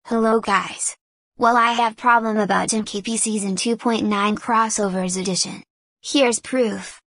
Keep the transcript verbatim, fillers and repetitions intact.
Hello guys! Well, I have problem about Tenkaichi Season two point nine Crossovers Edition. Here's proof.